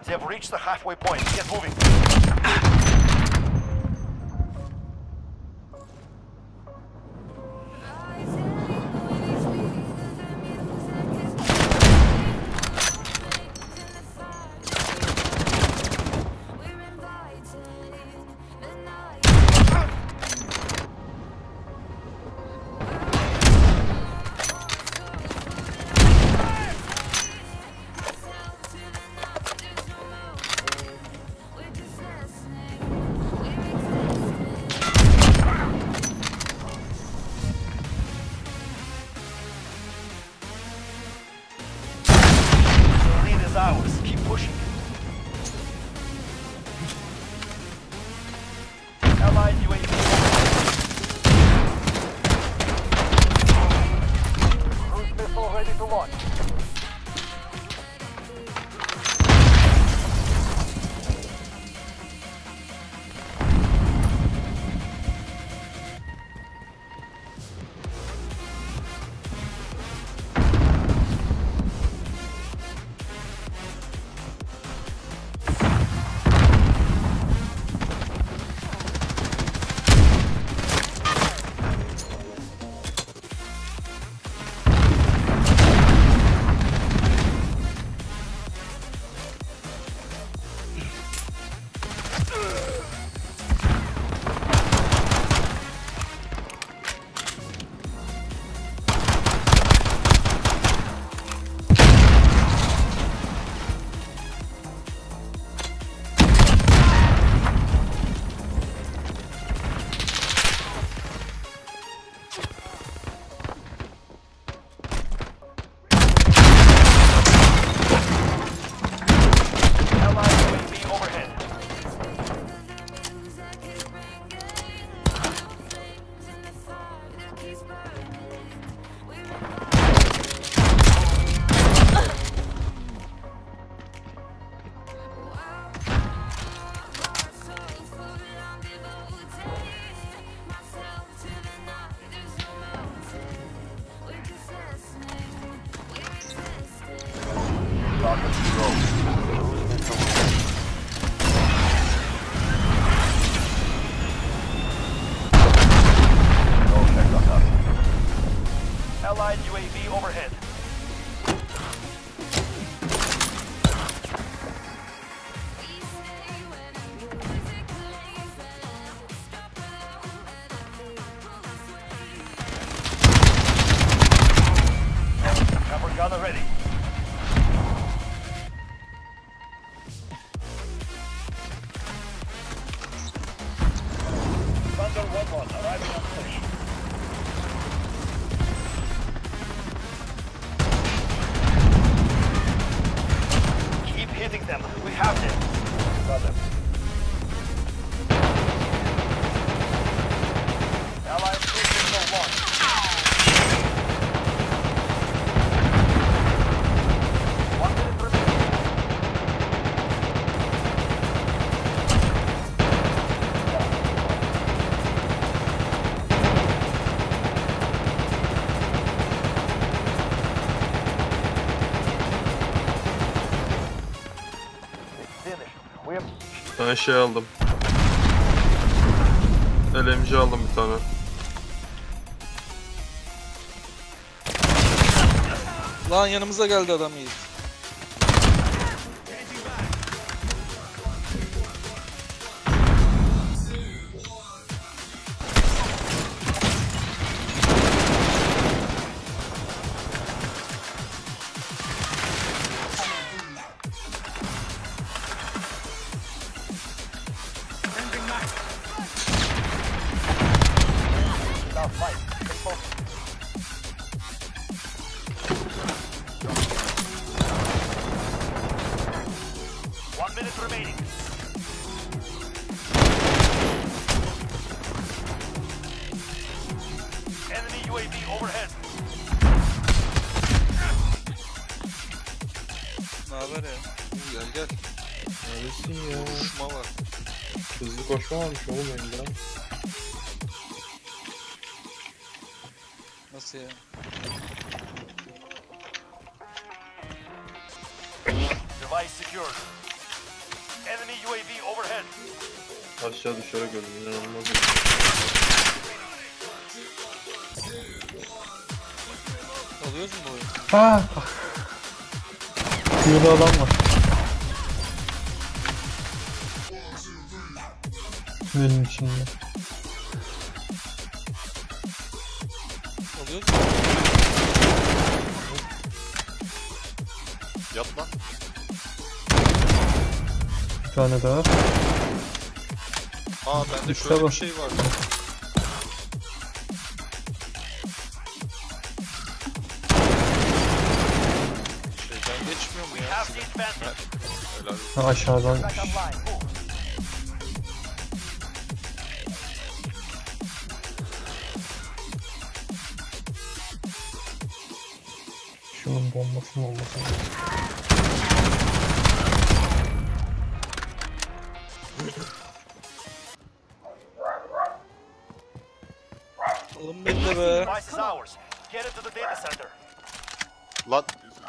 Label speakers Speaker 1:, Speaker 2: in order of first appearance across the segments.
Speaker 1: They have reached the halfway point. Get moving. Ours. Keep pushing. Allied UAV. Cruise missile ready to launch. Allied UAV overhead. Cover gunner ready. Thunder 1-1 arriving on station. Hitting them. We have them. Got them. Allied cruise missile launched. 1 minute remaining.
Speaker 2: Ben şey aldım. LMG aldım bir tane.
Speaker 3: Lan yanımıza geldi adam iyi.
Speaker 1: Fight. Stay focused. One minute remaining. Enemy UAV overhead.
Speaker 3: Ne haber ya? Gel gel.
Speaker 2: Neredesin ya?
Speaker 3: Koşma var.
Speaker 2: Hızlı koşma varmış oğlum elinde.
Speaker 3: Nasıl ya?
Speaker 1: Device secured. Enemy UAV overhead.
Speaker 2: Aşağı düşerek öldüm. İnanılmaz.
Speaker 3: Alıyoruz mu bu oyunu?
Speaker 4: Ha! Kıyıda adam var. Tünelin içinde.
Speaker 3: Alıyoruz mu?
Speaker 5: Yat lan.
Speaker 4: Bir tane daha.
Speaker 5: Aa bende
Speaker 4: İşte
Speaker 5: şöyle
Speaker 4: bu.
Speaker 5: bir şey var. Şeyden geçmiyor mu ya?
Speaker 1: Have the advantage.
Speaker 5: Helal olsun.
Speaker 4: Ha, aşağıdan.
Speaker 1: Back up line. Move.
Speaker 4: Şunun bombası olması.
Speaker 3: Alın beni de be.
Speaker 1: Device is ours. Get it to the data center.
Speaker 5: Lan.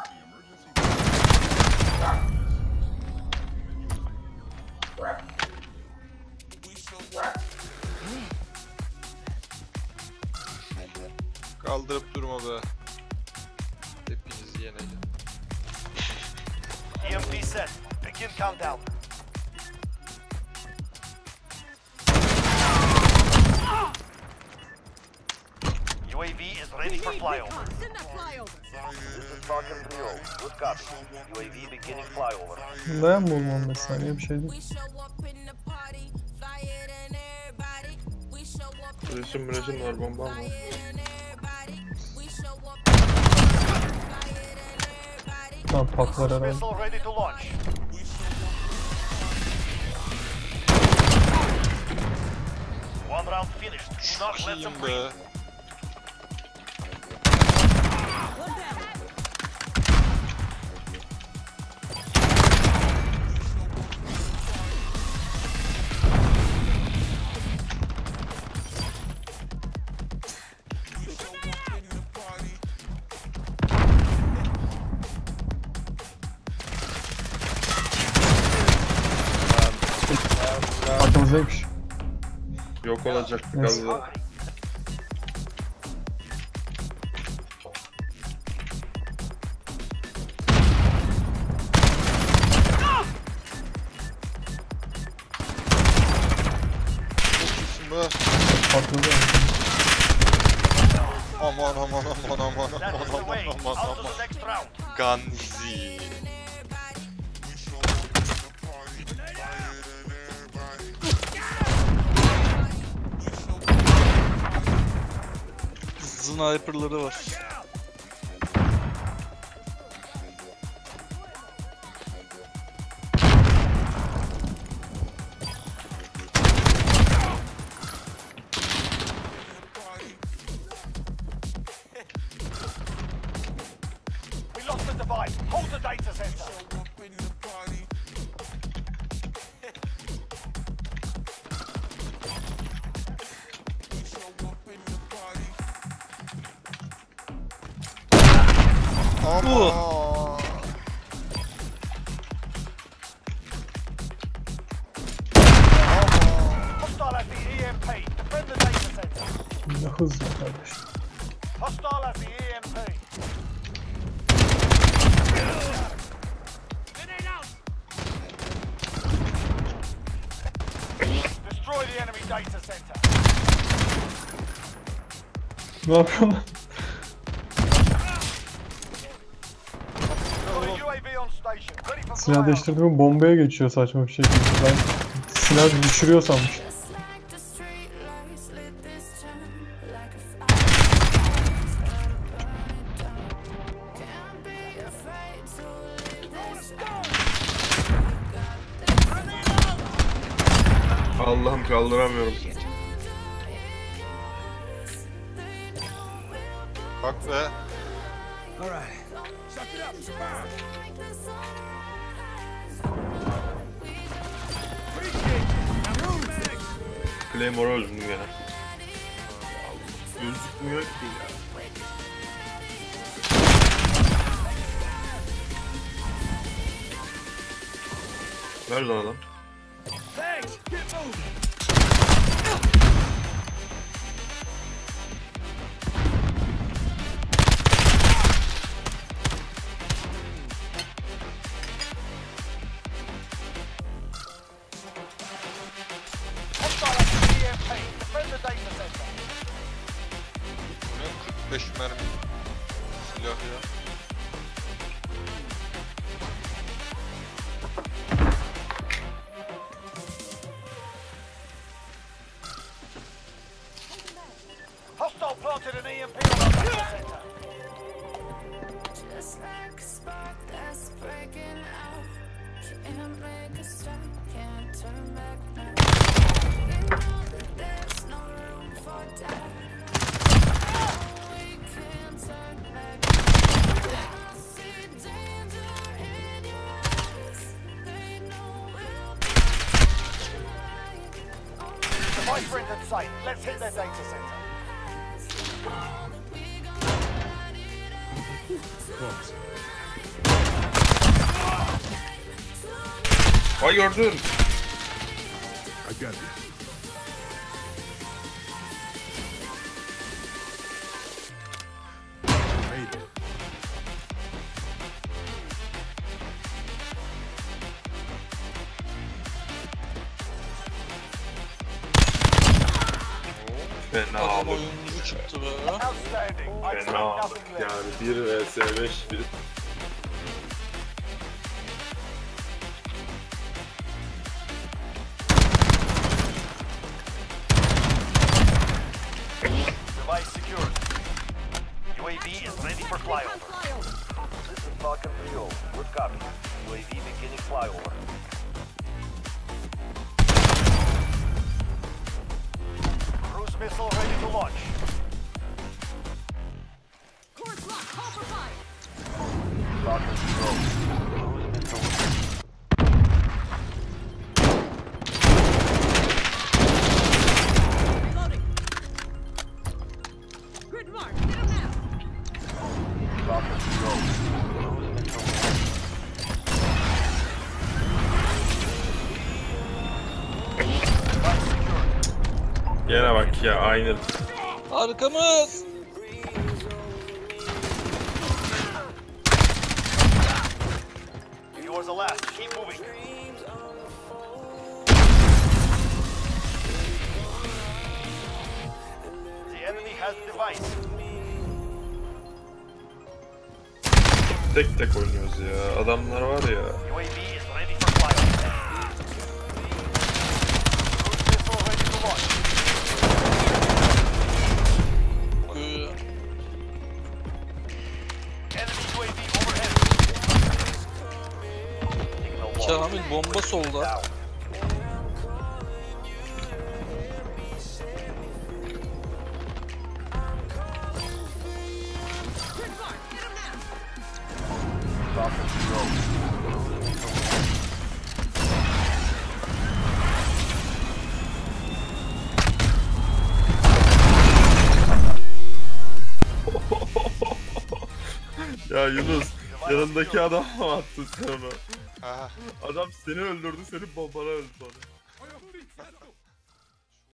Speaker 5: Kaldırıp durma be. Hepinizi yeneceğim.
Speaker 1: EMP set. Begin countdown. UAV is ready for flyover.
Speaker 6: Send that flyover.
Speaker 1: This is Falcon 3-0. Good copy. UAV beginning flyover.
Speaker 4: Dayan mı oğlum 15 saniye bir şey değil.
Speaker 7: We show up in the party, flyer than everybody. We show up in
Speaker 2: Resim
Speaker 7: the
Speaker 2: resim var, bombam var.
Speaker 7: flyer than everybody. We show up in the party, flyer than everybody.
Speaker 4: Tamam patlar herhalde.
Speaker 1: Missile ready to launch. One round finished. Do not let them
Speaker 5: İyiyim
Speaker 1: breathe.
Speaker 5: be.
Speaker 4: Arkamızdaymış.
Speaker 2: Yok olacak
Speaker 4: Neyse.
Speaker 2: gazla.
Speaker 5: Olsun be.
Speaker 4: Patladı.
Speaker 5: Aman aman aman aman
Speaker 1: That is the
Speaker 5: aman
Speaker 1: way.
Speaker 5: aman
Speaker 1: On to
Speaker 5: aman.
Speaker 1: the next round.
Speaker 5: Ganzi.
Speaker 3: Sniper'ları var.
Speaker 1: We lost the device. Hold the data center.
Speaker 5: Aman.
Speaker 1: Hostile at the EMP. Defend the data center.
Speaker 4: Ne hızlı kardeş.
Speaker 1: Hostile at the EMP. Destroy the enemy data center.
Speaker 4: Ne yapıyor lan?
Speaker 1: Got a UAV on station. Ready for
Speaker 4: Silah
Speaker 1: flyover.
Speaker 4: değiştirdiğimi bombaya geçiyor saçma bir şekilde. Ben silah düşürüyor sanmış.
Speaker 7: Just like the street lights lit this town like a fire. Start to burn it down. Can't be afraid to leave this town.
Speaker 2: Allah'ım kaldıramıyorum.
Speaker 5: Bak be.
Speaker 2: Claymore'a öldüm gene. Gözükmüyor ki ya. Nerede adam?
Speaker 1: Thanks! Get moving! Hostile EMP. Defend the data center.
Speaker 5: Bu ne? 45 mermi. Silah ya.
Speaker 1: Hostile planted an EMP on our data center.
Speaker 7: Just like a spark that's breaking out. Can't make a stop, can't turn back now. You know that there's no room for doubt. We can't turn back now. I see danger in your eyes. They know we'll be tonight.
Speaker 1: Device rendered safe. Let's hit their data center.
Speaker 2: Ay gördün. Fena
Speaker 3: Adam
Speaker 2: abi.
Speaker 3: oyuncu çıktı be.
Speaker 1: Outstanding. I
Speaker 2: Fena
Speaker 1: expect
Speaker 2: abi.
Speaker 1: nothing less.
Speaker 2: Yani 1 vs 5 bir.
Speaker 1: Device secured. UAV is ready for flyover. This is Falcon 3. Good copy. UAV beginning flyover. Cruise missile ready to launch.
Speaker 6: Course lock, call for fire.
Speaker 1: Falcon 3. Cruise missile.
Speaker 6: Reloading. Grid mark, get him now.
Speaker 1: Falcon 3. Cruise missile. Device secured.
Speaker 2: Gene bak ya aynı.
Speaker 3: Arkamız.
Speaker 1: Yours the last. Keep moving. The enemy has the device.
Speaker 2: Tek tek oynuyoruz ya. Adamlar var ya.
Speaker 1: UAV is ready for flyover. Cruise missile ready to launch. Enemy UAV overhead. Signal lost.
Speaker 3: Kamil bomba solda.
Speaker 1: Down.
Speaker 6: Grid mark, get him now.
Speaker 1: Falcon 3.
Speaker 2: Ya Yunus yanındaki adam mı attın sen onu?
Speaker 5: Ha.
Speaker 2: Adam seni öldürdü, senin bombana öldü sonra.